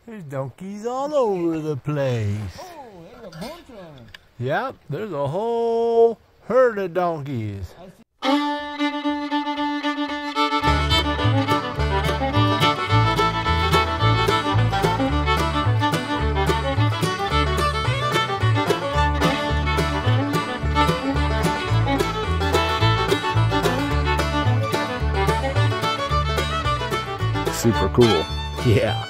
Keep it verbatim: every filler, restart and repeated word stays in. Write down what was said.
There's donkeys all over the place. Oh, there's a bunch of them. Yep, there's a whole herd of donkeys. Super cool. Yeah.